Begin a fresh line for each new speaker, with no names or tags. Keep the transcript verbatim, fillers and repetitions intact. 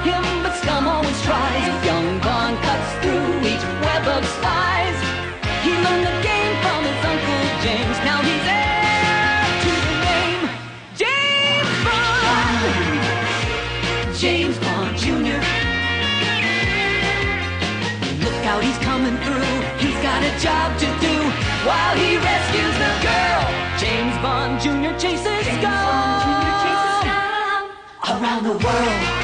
him, but scum always tries. If young Bond cuts through each web of spies, he learned the game from his Uncle James. Now he's heir to the name James Bond. James Bond Junior Look out, he's coming through. He's got a job to do while he rescues the girl. James Bond Junior chases scum around the world.